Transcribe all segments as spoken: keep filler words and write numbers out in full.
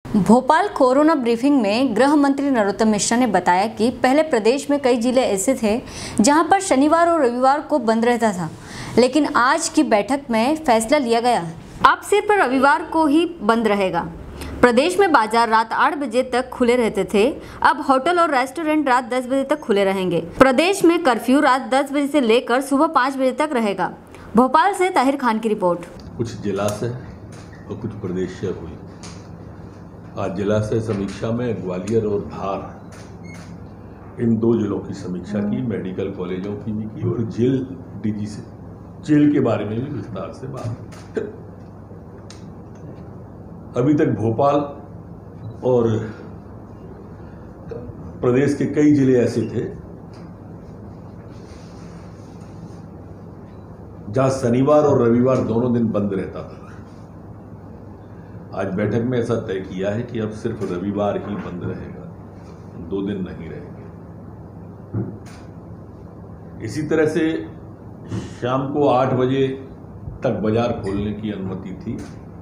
Bhopal corona briefing में गृह मंत्री नरोत्तम मिश्रा ने बताया कि पहले प्रदेश में कई जिले ऐसे थे जहां पर शनिवार और रविवार को बंद रहता था, लेकिन आज की बैठक में फैसला लिया गया अब सिर्फ रविवार को ही बंद रहेगा। प्रदेश में बाजार रात आठ बजे तक खुले रहते थे, अब होटल और रेस्टोरेंट रात दस बजे तक खुले रहेंगे। प्रदेश में कर्फ्यू रात दस बजे से लेकर सुबह पाँच बजे तक रहेगा। भोपाल से ताहिर खान की रिपोर्ट। कुछ जिला से और कुछ प्रदेश से हुई। आज जिला से समीक्षा में ग्वालियर और धार, इन दो जिलों की समीक्षा की, मेडिकल कॉलेजों की भी की और जेल डीजी से जेल के बारे में भी विस्तार से बात। अभी तक भोपाल और प्रदेश के कई जिले ऐसे थे जहां शनिवार और रविवार दोनों दिन बंद रहता था। आज बैठक में ऐसा तय किया है कि अब सिर्फ रविवार ही बंद रहेगा, दो दिन नहीं रहेंगे। इसी तरह से शाम को आठ बजे तक बाजार खोलने की अनुमति थी,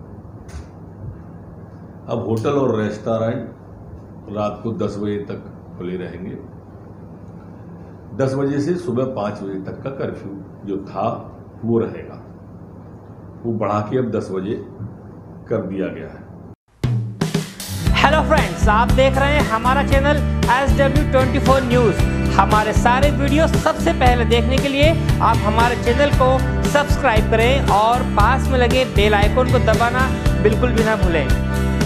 अब होटल और रेस्टोरेंट रात को दस बजे तक खुले रहेंगे। दस बजे से सुबह पाँच बजे तक का कर्फ्यू जो था वो रहेगा, वो बढ़ा के अब दस बजे कर दिया गया है। हेलो फ्रेंड्स, आप देख रहे हैं हमारा channel S W twenty four news. हमारे सारे वीडियो सबसे पहले देखने के लिए आप हमारे चैनल को सब्सक्राइब करें और पास में लगे बेल आइकन को दबाना बिल्कुल भी ना भूलें।